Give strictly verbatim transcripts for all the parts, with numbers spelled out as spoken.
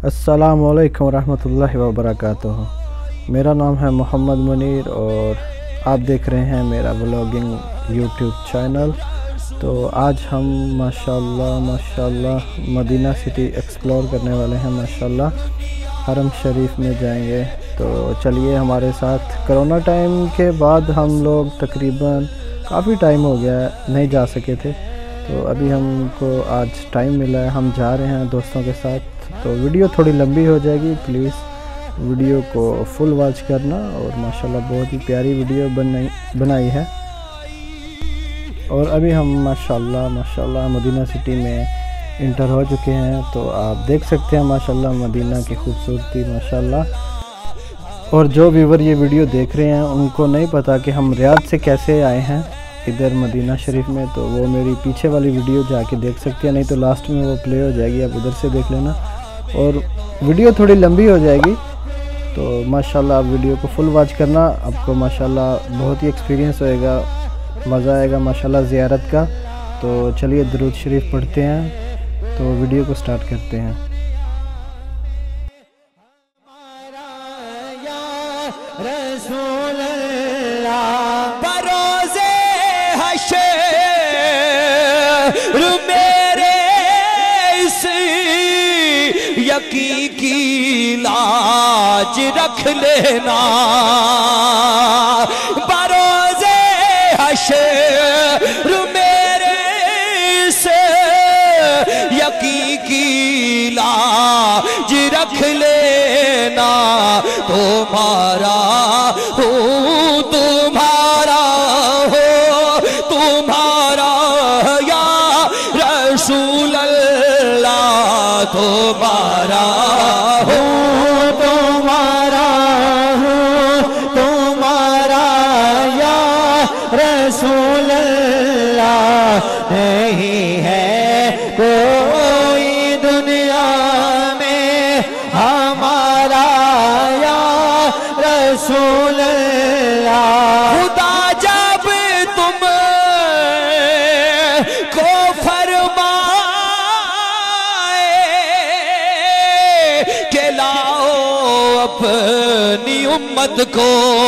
अस्सलामुअलैकुम रहमतुल्लाहि व बरकातुहू। मेरा नाम है मोहम्मद मुनीर और आप देख रहे हैं मेरा व्लॉगिंग यूट्यूब चैनल। तो आज हम माशाल्लाह माशाल्लाह मदीना सिटी एक्सप्लोर करने वाले हैं। माशाल्लाह हरम शरीफ में जाएंगे। तो चलिए हमारे साथ। कोरोना टाइम के बाद हम लोग तकरीबन काफ़ी टाइम हो गया नहीं जा सके थे, तो अभी हमको आज टाइम मिला है, हम जा रहे हैं दोस्तों के साथ। तो वीडियो थोड़ी लंबी हो जाएगी, प्लीज़ वीडियो को फुल वॉच करना। और माशाल्लाह बहुत ही प्यारी वीडियो बनाई बनाई है। और अभी हम माशाल्लाह माशाल्लाह मदीना सिटी में इंटर हो चुके हैं। तो आप देख सकते हैं माशाल्लाह मदीना की खूबसूरती माशाल्लाह। और जो व्यूवर ये वीडियो देख रहे हैं उनको नहीं पता कि हम रियाद से कैसे आए हैं इधर मदीना शरीफ में, तो वो मेरी पीछे वाली वीडियो जाके देख सकते हैं, नहीं तो लास्ट में वो प्ले हो जाएगी, आप उधर से देख लेना। और वीडियो थोड़ी लंबी हो जाएगी, तो माशाल्लाह आप वीडियो को फुल वॉच करना। आपको माशाल्लाह बहुत ही एक्सपीरियंस होएगा, मज़ा आएगा माशाल्लाह ज़ियारत का। तो चलिए दुरूद शरीफ पढ़ते हैं, तो वीडियो को स्टार्ट करते हैं। यकी की लाज रख लेना, बरोज़े हशर मेरे से यकी की लाज रख लेना। तुम्हारा हो तुम्हारा हो तुम्हारा या रसूल अल्लाह, तुम्हारा हो तुम्हारा हो तुम्हारा या रसूल अल्लाह। नहीं है कोई दुनिया में हमारा या रसूल अल्लाह। खुदा जब तुम को फरमा अपनी उम्मत को,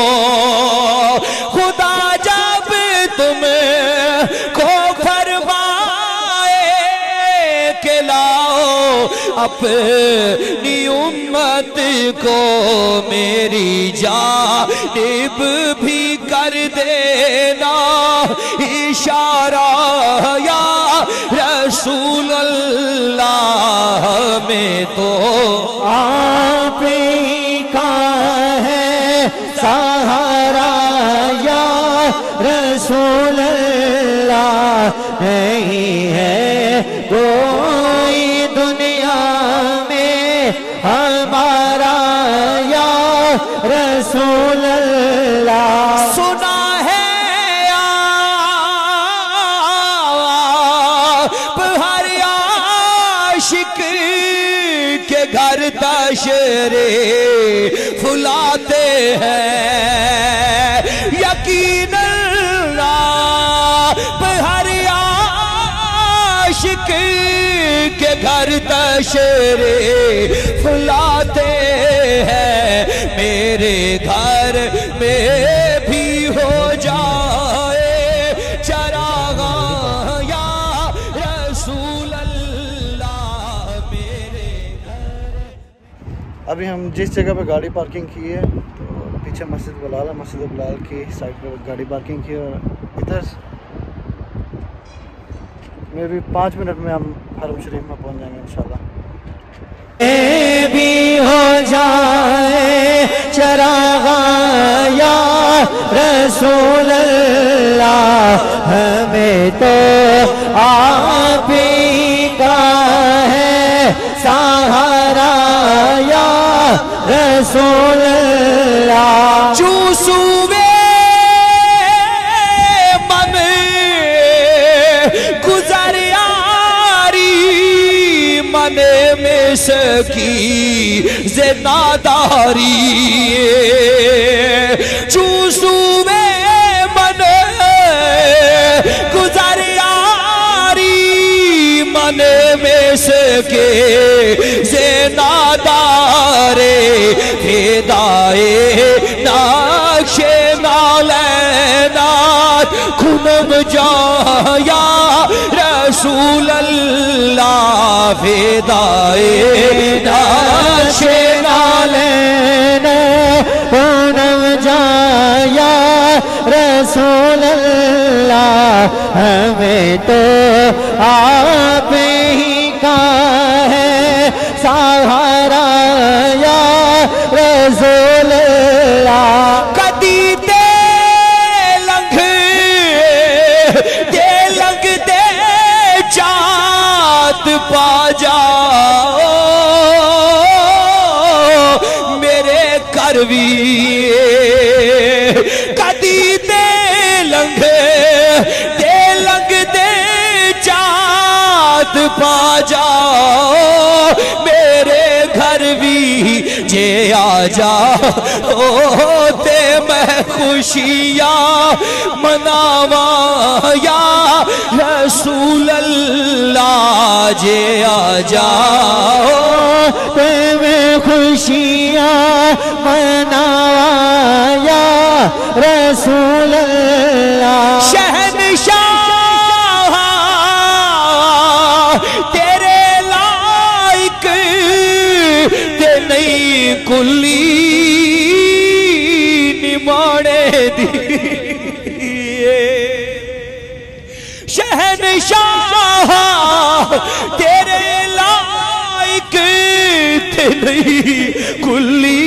खुदा जब तुम को फरमाए के लाओ अपनी उम्मत को, मेरी जानिब भी कर देना इशारा या रसूल अल्लाह। में तो आप का है सहारा या रसूल अल्लाह। नहीं है कोई दुनिया में हमारा या रसूल अल्लाह। सुना है आप हर आशिक के घर तशरे फुलाते हैं, यकीनन आप हर आशिक के घर तशरे फुलाते हैं। मेरे घर में भी हो जाए चरागा या रसूल अल्लाह मेरे घर। अभी हम जिस जगह पे गाड़ी पार्किंग की है, तो पीछे मस्जिद बिलाल है, मस्जिद बिलाल की साइड पर गाड़ी पार्किंग की, और इधर में भी पाँच मिनट में हम हरम शरीफ में पहुंच जाएंगे इंशाल्लाह। भी हो जाए चरागा या रसूल अल्लाह, हमें तो आप ही का है सहारा या रसूल अल्लाह। चूसूवे मन गुजर यारी मन में सकी ज़िंदादारी, चूसूवे मन गुजर यारी मन में सके ज़िंदा नादारे फिदाए नाक्षे नालैनात खुनम जाया रसूल अल्लाह फिदाए नाक्षे नालैनात खुनम जाया रसूल अल्लाह हमें तो आप ही का है सहारा या रसूल अल्लाह। कदी दे लंघ दे लंघ दे जात पा जाओ मेरे घर भी कदी दे लंघ दे लंघ दे जात पा जाओ मेरे घर भी जे आ जाओ ते मैं खुशियाँ मनावा या रसूल अल्लाह जे आ जाओ ते मैं खुशियाँ मनावा या रसूल अल्लाह। शहनशाह तेरे लायक ते नहीं कुली निमाणे दी शहनशाह तेरे लायक ते नहीं कुली।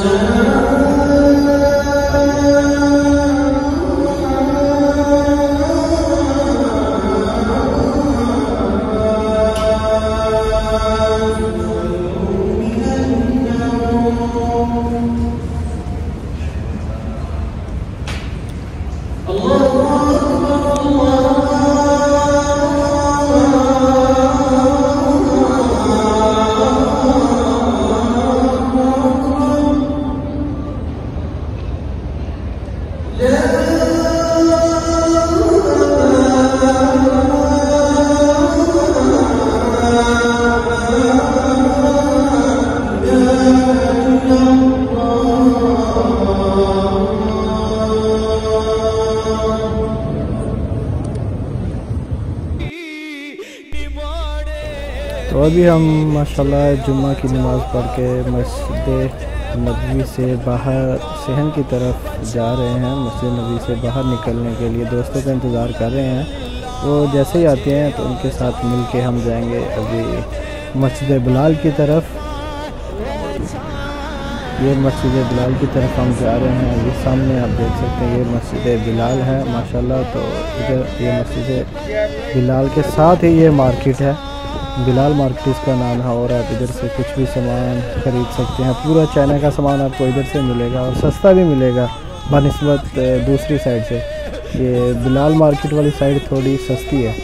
तो अभी हम माशाल्लाह जुम्मा की नमाज़ पढ़ के मस्जिद नबवी से बाहर सहन की तरफ जा रहे हैं। मस्जिद नबवी से बाहर निकलने के लिए दोस्तों का इंतज़ार कर रहे हैं। वो जैसे ही आते हैं तो उनके साथ मिल के हम जाएंगे अभी मस्जिद बिलाल की तरफ। ये मस्जिद बिलाल की तरफ हम जा रहे हैं। ये सामने आप देख सकते हैं, ये मस्जिद बिलाल है माशाल्लाह। तो इधर ये मस्जिद बिलाल के साथ ही ये मार्केट है, बिलाल मार्केट इसका नाम है। और आप इधर से कुछ भी सामान ख़रीद सकते हैं। पूरा चाइना का सामान आपको इधर से मिलेगा और सस्ता भी मिलेगा बनिस्बत दूसरी साइड से। ये बिलाल मार्केट वाली साइड थोड़ी सस्ती है।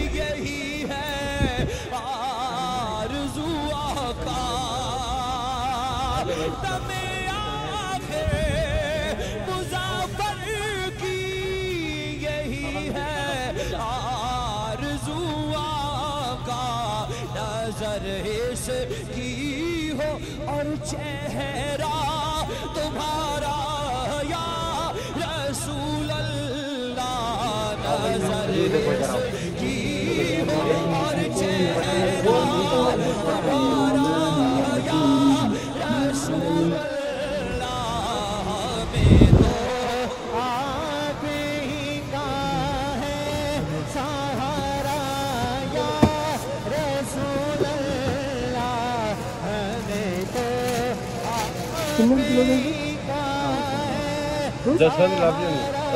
की हो और चेहरा तुम्हारा या रसूल अल्लाह, नजर की हो और चेहरा तुम्हारा या रसूल अल्लाह, में तो आप ही का है सहारा या रसूल जैसा भी लाभ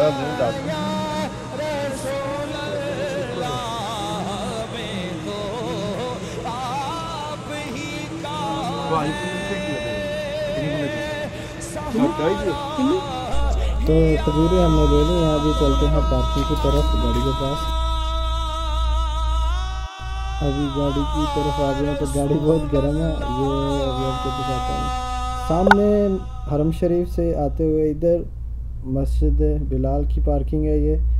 तो तस्वीरें हमने ले ली हैं। अभी चलते हैं पार्किंग की तरफ गाड़ी के पास। अभी गाड़ी की तरफ आ गए हैं तो गाड़ी बहुत गर्म है। ये अभी आपको दिखाता हूँ। सामने हरम शरीफ से आते हुए इधर मस्जिद बिलाल की पार्किंग है। ये